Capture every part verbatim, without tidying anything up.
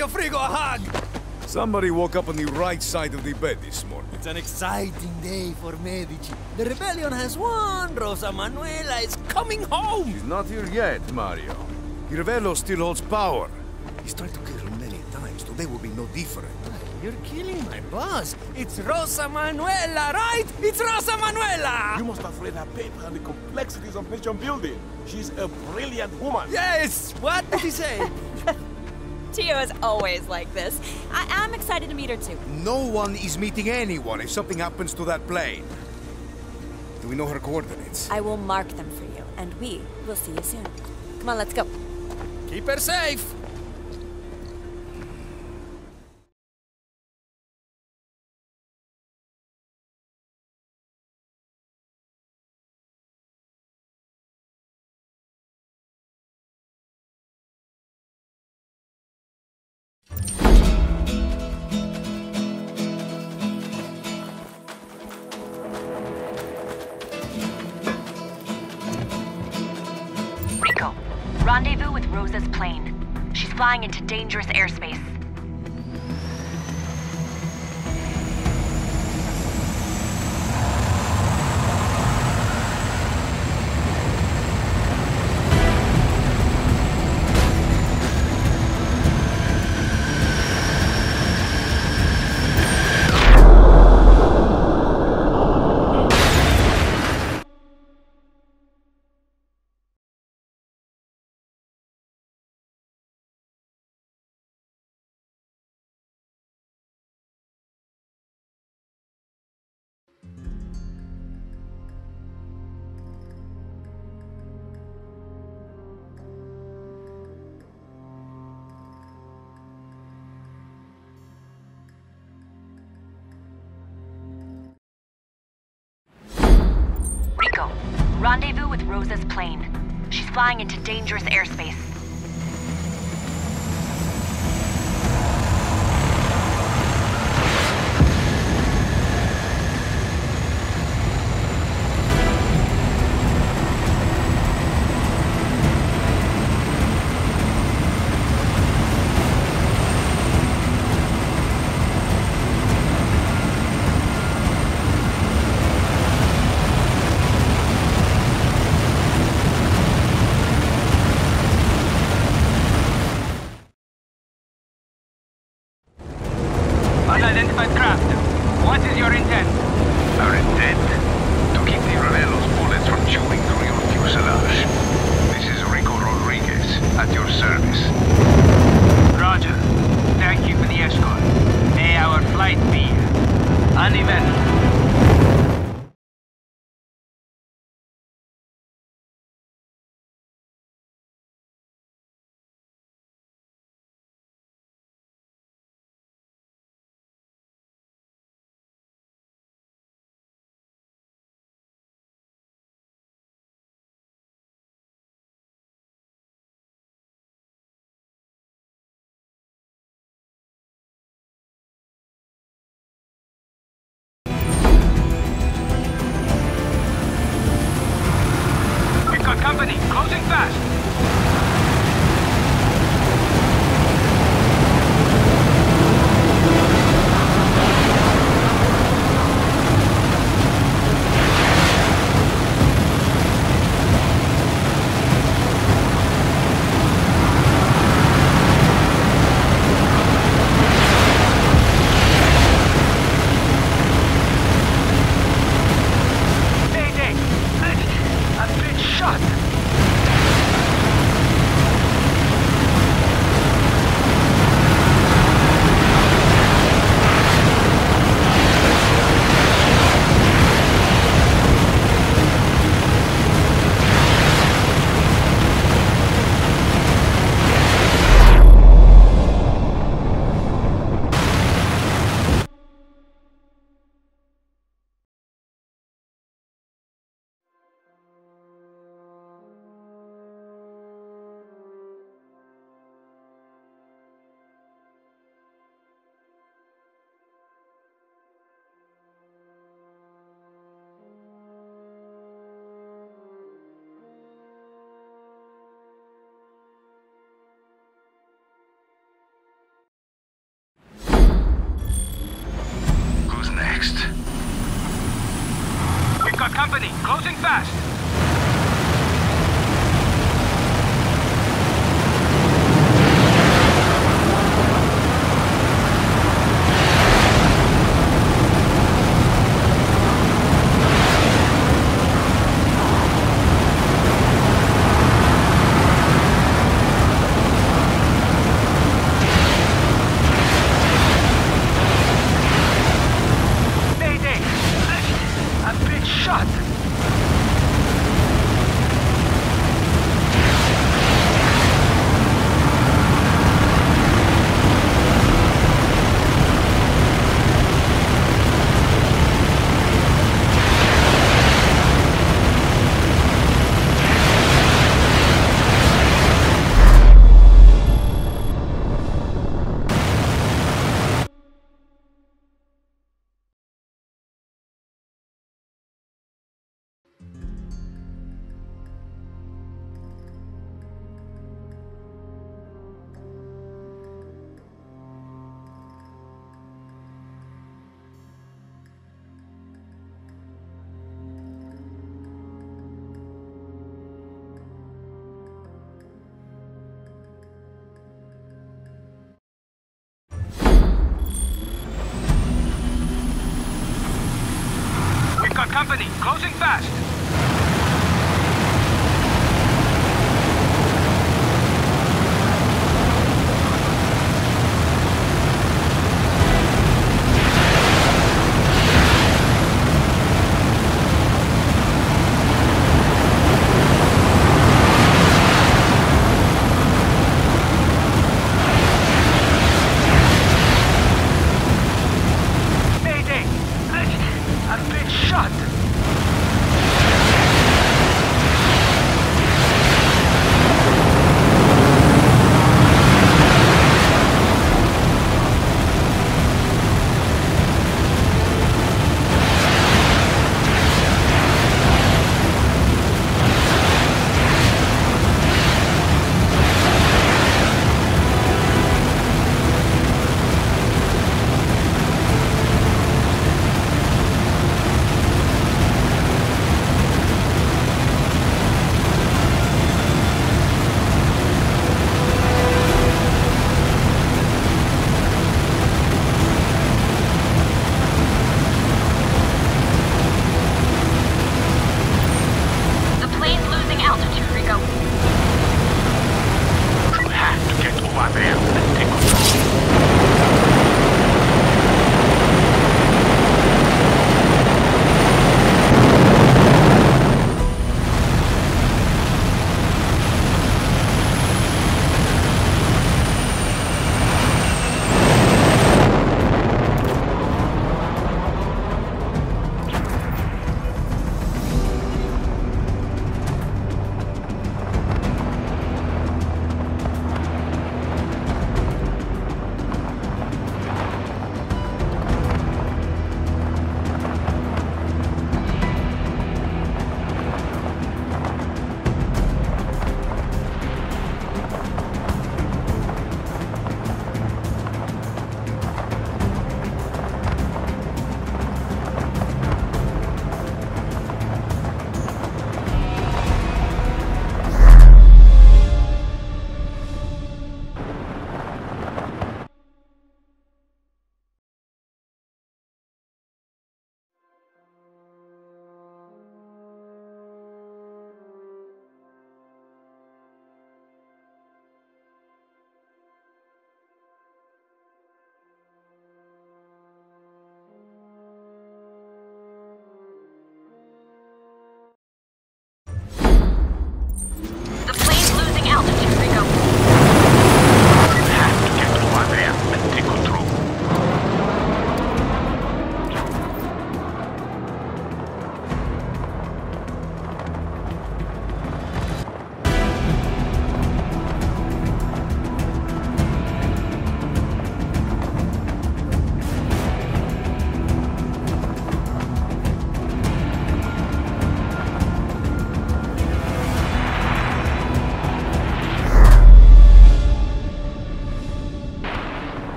Mario Frigo a hug! Somebody woke up on the right side of the bed this morning. It's an exciting day for Medici. The rebellion has won. Rosa Manuela is coming home! She's not here yet, Mario. Iravello still holds power. He's tried to kill her many times. Today will be no different. You're killing my boss. It's Rosa Manuela, right? It's Rosa Manuela! You must have read her paper on the complexities of nation building. She's a brilliant woman. Yes! What did he say? Tio is always like this. I am excited to meet her too. No one is meeting anyone if something happens to that plane. Do we know her coordinates? I will mark them for you, and we will see you soon. Come on, let's go. Keep her safe! Rico, rendezvous with Rosa's plane. She's flying into dangerous airspace. Rico, rendezvous with Rosa's plane. She's flying into dangerous airspace. company, closing fast. Company, closing fast. Mayday! I've been shot!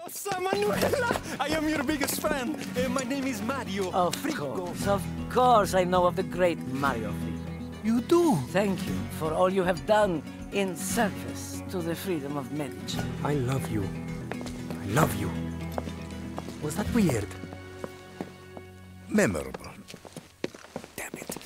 Rosa Manuela! I am your biggest fan. Uh, my name is Mario. Of course, of course I know of the great Mario Friedrich. You do? Thank you for all you have done in service to the freedom of Medici. I love you. I love you. Was that weird? Memorable. Damn it.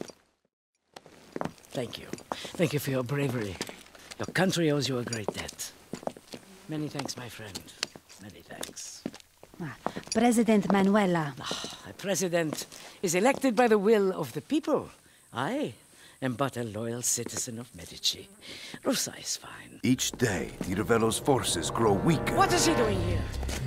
Thank you. Thank you for your bravery. Your country owes you a great debt. Many thanks, my friend. Many thanks. Ah, President Manuela. A president is elected by the will of the people. I am but a loyal citizen of Medici. Rosa is fine. Each day, Di Ravello's forces grow weaker. What is he doing here?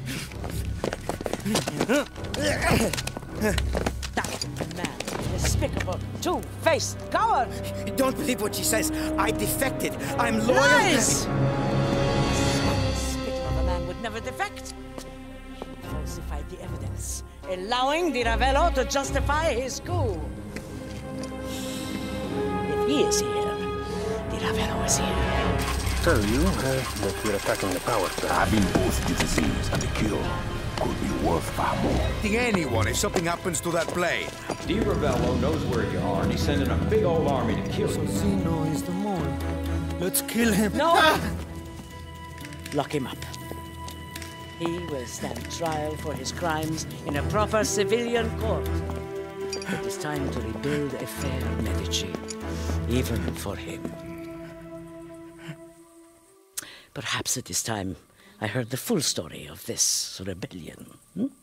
That man, despicable, two-faced coward! Don't believe what she says. I defected. I'm loyal. Lies! So despicable of a man would never defect. He falsified the evidence, allowing Di Ravello to justify his coup. If he is here, Di Ravello is here. So you heard that we're attacking the power plant. I mean, both the disease and the cure could be worth far more. Think anyone if something happens to that plane. Di Ravello knows where you are, and he's sending a big old army to kill you. Zeno is the mole. Let's kill him. No! Ah! Lock him up. He will stand trial for his crimes in a proper civilian court. It is time to rebuild a fair Medici, even for him. Perhaps it is time I heard the full story of this rebellion. Hmm?